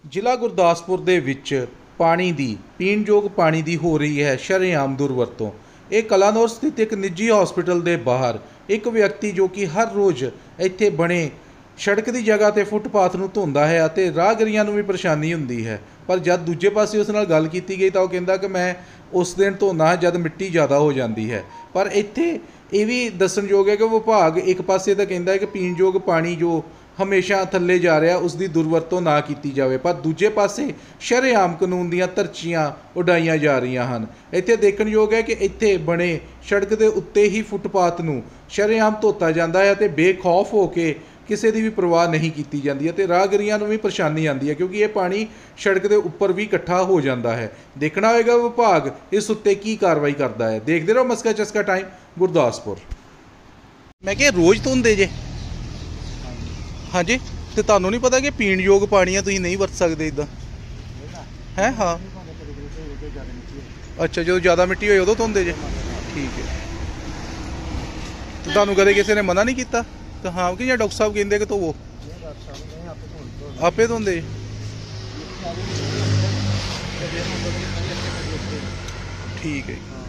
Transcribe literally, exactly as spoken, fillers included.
ਜ਼ਿਲ੍ਹਾ ਗੁਰਦਾਸਪੁਰ ਦੇ ਵਿੱਚ ਪਾਣੀ ਦੀ ਪੀਣਯੋਗ ਪਾਣੀ ਦੀ ਹੋ ਰਹੀ ਹੈ ਸ਼ਰੇਆਮ ਦੁਰਵਰਤੋਂ। ਇਹ ਕਲਾਨੌਰ ਸਥਿਤ ਇੱਕ ਨਿੱਜੀ ਹਸਪੀਟਲ ਦੇ ਬਾਹਰ ਇੱਕ ਵਿਅਕਤੀ ਜੋ ਕਿ ਹਰ ਰੋਜ਼ ਇੱਥੇ ਬਣੇ ਸੜਕ ਦੀ ਜਗ੍ਹਾ ਤੇ ਫੁੱਟਪਾਥ ਨੂੰ ਧੋਂਦਾ ਹੈ ਅਤੇ ਰਾਹਗੀਰਾਂ ਨੂੰ ਵੀ ਪਰੇਸ਼ਾਨੀ ਹੁੰਦੀ ਹੈ। ਪਰ ਜਦ ਦੂਜੇ ਪਾਸੇ ਉਸ ਨਾਲ ਗੱਲ ਕੀਤੀ ਗਈ ਤਾਂ ਉਹ ਕਹਿੰਦਾ ਕਿ ਮੈਂ ਉਸ ਦਿਨ ਧੋਂਦਾ ਹਾਂ ਜਦ ਮਿੱਟੀ ਜ਼ਿਆਦਾ ਹੋ ਜਾਂਦੀ ਹੈ। ਪਰ ਇੱਥੇ ਇਹ ਵੀ ਦੱਸਣਯੋਗ ਹੈ ਕਿ ਵਿਭਾਗ ਇੱਕ ਪਾਸੇ ਤਾਂ ਕਹਿੰਦਾ ਹੈ ਕਿ ਪੀਣਯੋਗ ਪਾਣੀ ਜੋ ਹਮੇਸ਼ਾ ਥੱਲੇ ਜਾ ਰਿਹਾ ਉਸ ਦੀ ਦੁਰਵਰਤੋਂ ਨਾ ਕੀਤੀ ਜਾਵੇ, ਪਰ ਦੂਜੇ ਪਾਸੇ ਸ਼ਰੇਆਮ ਕਾਨੂੰਨ ਦੀਆਂ ਧਰਚੀਆਂ ਉਡਾਈਆਂ ਜਾ ਰਹੀਆਂ ਹਨ। ਇੱਥੇ ਦੇਖਣਯੋਗ ਹੈ ਕਿ ਇੱਥੇ ਬਣੇ ਸੜਕ ਦੇ ਉੱਤੇ ਹੀ ਫੁੱਟਪਾਥ ਨੂੰ ਸ਼ਰੇਆਮ ਧੋਤਾ ਜਾਂਦਾ ਹੈ ਅਤੇ ਬੇਖੌਫ ਹੋ ਕੇ ਕਿਸੇ ਦੀ ਵੀ ਪਰਵਾਹ ਨਹੀਂ ਕੀਤੀ ਜਾਂਦੀ ਹੈ ਅਤੇ ਰਾਹਗੀਰਾਂ ਨੂੰ ਵੀ ਪਰੇਸ਼ਾਨੀ ਆਉਂਦੀ ਹੈ ਕਿਉਂਕਿ ਇਹ ਪਾਣੀ ਸੜਕ ਦੇ ਉੱਪਰ ਵੀ ਇਕੱਠਾ ਹੋ ਜਾਂਦਾ ਹੈ। ਦੇਖਣਾ ਹੋਏਗਾ ਵਿਭਾਗ ਇਸ ਉੱਤੇ ਕੀ ਕਾਰਵਾਈ ਕਰਦਾ ਹੈ। ਦੇਖਦੇ ਰਹੋ ਮਸਕਾ ਚਸਕਾ ਟਾਈਮ ਗੁਰਦਾਸਪੁਰ। ਮੈਂ ਕਿਹਾ ਰੋਜ਼ ਧੋਂਦੇ ਜੇ? ਹਾਂਜੀ, ਤੇ ਤੁਹਾਨੂੰ ਨਹੀਂ ਪਤਾ ਕਿ ਪੀਣਯੋਗ ਪਾਣੀ ਆ ਤੁਸੀਂ ਨਹੀਂ ਵਰਤ ਸਕਦੇ ਇਦਾਂ ਹੈ? ਹਾਂ, ਅੱਛਾ, ਜਦੋਂ ਜ਼ਿਆਦਾ ਮਿੱਟੀ ਹੋਏ ਉਦੋਂ ਧੋਂਦੇ ਜੇ? ਠੀਕ ਹੈ। ਤੇ ਤੁਹਾਨੂੰ ਕਦੇ ਕਿਸੇ ਨੇ ਮਨਾ ਨਹੀਂ ਕੀਤਾ? ਤਾਂ ਹਾਂ ਕਿ ਜਾਂ ਡਾਕਟਰ ਸਾਹਿਬ ਕਹਿੰਦੇ ਕਿ ਧੋਵੋ? ਆਪੇ ਧੋਂਦੇ? ਠੀਕ ਹੈ।